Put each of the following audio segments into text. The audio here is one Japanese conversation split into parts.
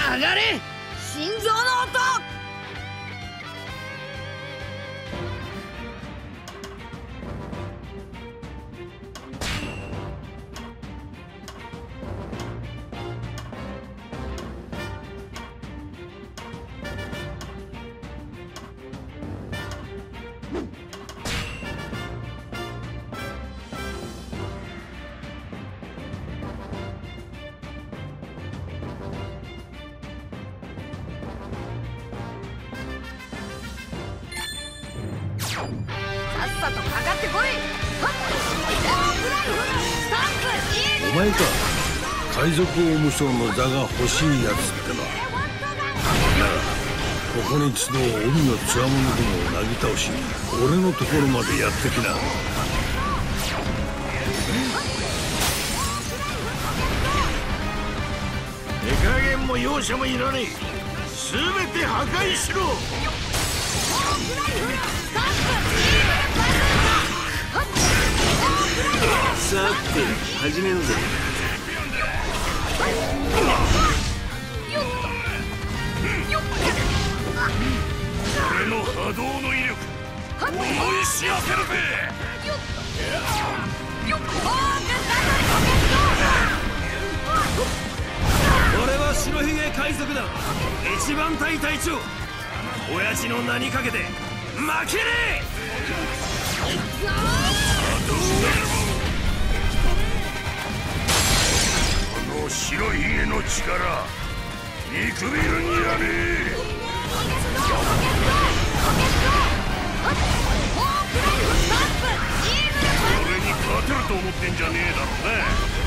上がれ心臓の音。さっさとかかってこい。 お前か、海賊王無双の座が欲しいやつってのは。ならここに集う海のつわものどもをなぎ倒し、俺のところまでやってきな。手加減も容赦もいらねえ。全て破壊しろ。さて始めるぜ。俺の波動の威力思い知らせるぜ。俺は白ひげ海賊団一番隊隊長。親父の名にかけて負けねえ。この白ひげの力見くびるんじゃねえ。俺に勝てると思ってんじゃねえだろうね。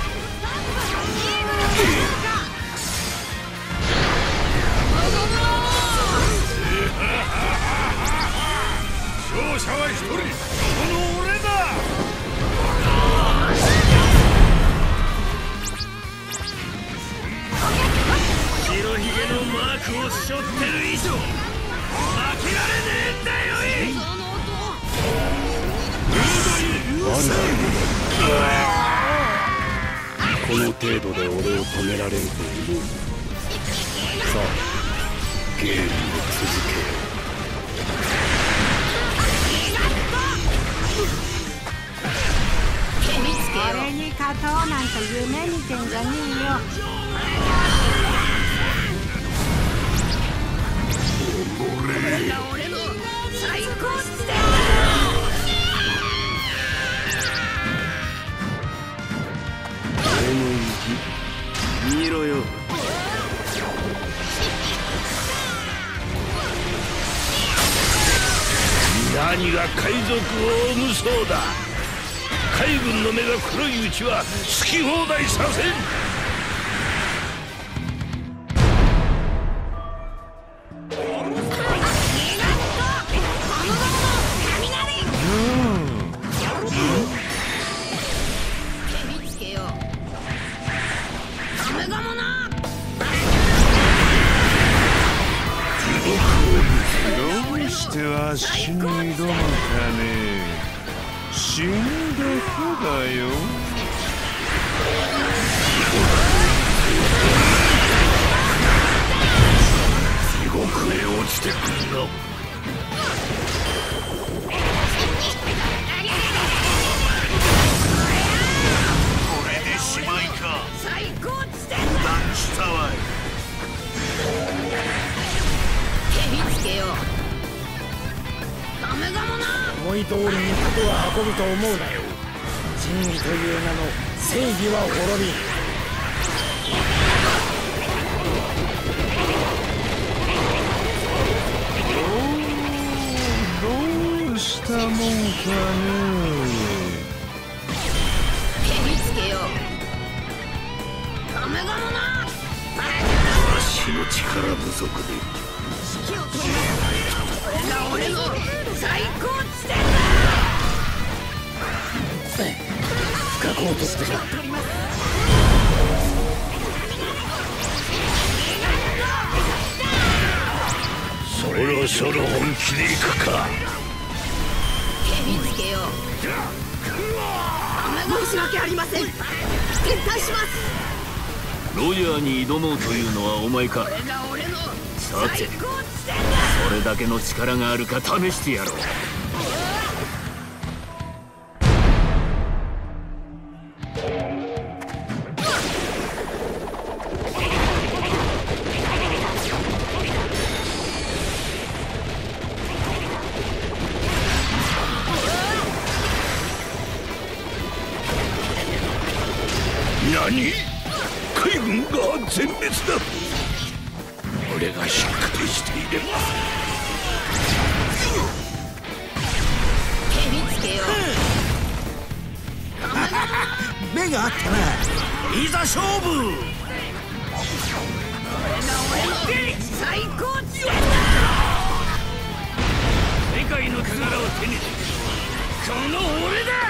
勝者は一人、この俺だ。白ひげのマークを背負ってる以上負けられねえんだよ。この程度で俺を止められると思う。さあゲームを続けよう。 俺に勝とうなんて夢見てんじゃねえよ。 俺の最高地点だ。 俺の意地見ろよ。何が海賊王無双だ。海軍の目が黒いうちは好き放題させん。どうしてわしに挑むかね。死んだ子だよ。地獄へ落ちてくんの。これでしまいか。 最高地点油断したわい。 手につけよう。ダメかもな。 思い通りに事は運ぶと思うなよ。真理という名の正義は滅びん。 どうしたもんかね。 手につけよう。ダメかもな。 わしの力不足で指揮を取る。これが俺の最高地点だ。 不可抗として指揮を取ります。 そろそろ本気でいくか。 手につけよう。申し訳ありません。撤退します。 ロジャーに挑もうというのはお前か。 これが俺のさて最高地点だ。 それだけの力があるか試してやろう。 何？海軍が全滅だ。俺がしっかりしていれば。 蹴りつけよ目があったな。いざ勝負。 最高地点だ。 世界の宝を手にこの俺だ。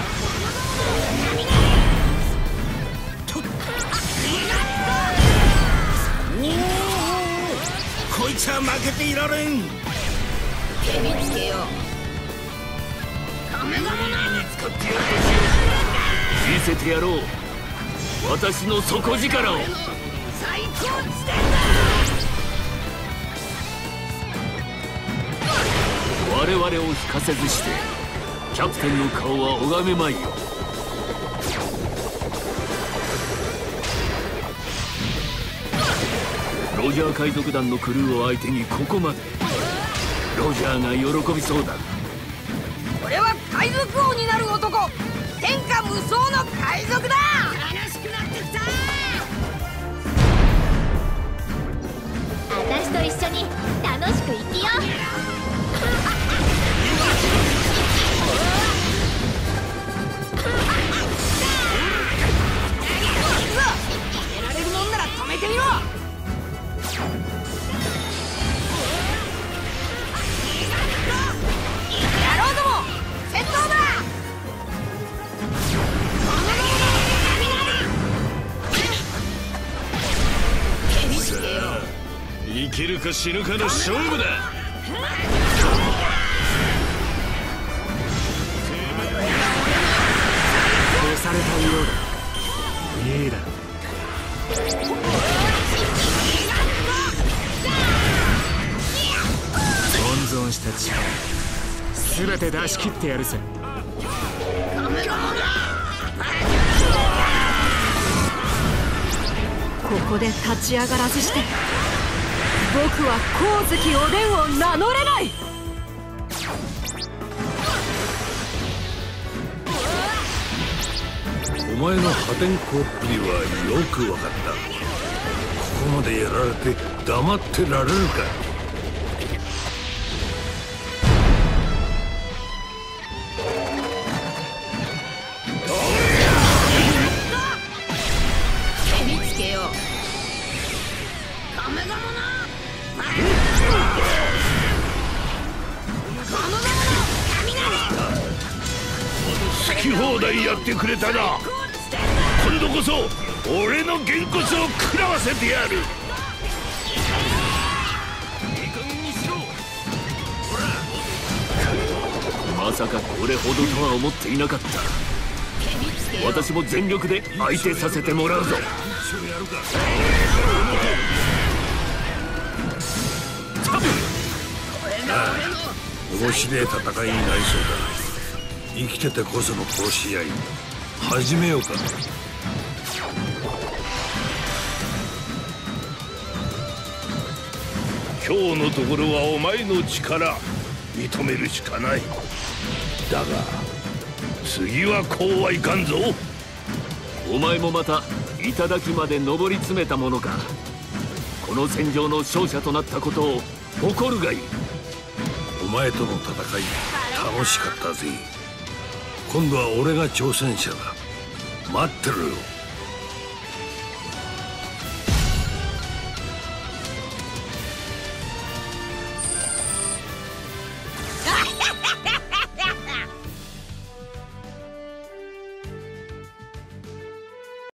こいつは負けていられん。 蹴りつけよカメガモナ。 見せてやろう私の底力を。 最高地点だ。 我々を引かせずしてキャプテンの顔は拝めまいよ。ロジャー海賊団のクルーを相手にここまで。ロジャーが喜びそうだ。 俺は海賊王になる男、天下無双の海賊だ。悲しくなってきた。 私と一緒に楽しく生きよう。 止められるもんなら止めてみろ。野郎ども戦闘だ。蹴りつけよ生きるか死ぬかの勝負だ。 押されたようだ。いいだろう。温存した力全て出し切ってやるぜ。 ここで立ち上がらずして僕は光月おでんを名乗れない。 お前の破天荒っぷりはよく分かった。ここまでやられて黙ってられるか。 蹴りつけよカメガモナ。 好き放題やってくれたな。今度こそ俺のげんこつを食らわせてやる。 まさかこれほどとは思っていなかった。私も全力で相手させてもらうぞ。 面白い戦いになりそうだ。生きててこその殺し合い始めようか。今日のところはお前の力認めるしかない。だが次はこうはいかんぞ。 お前もまた頂まで上り詰めたものか。この戦場の勝者となったことを誇るがいい。 お前との戦い楽しかったぜ。今度は俺が挑戦者だ。待ってろよ。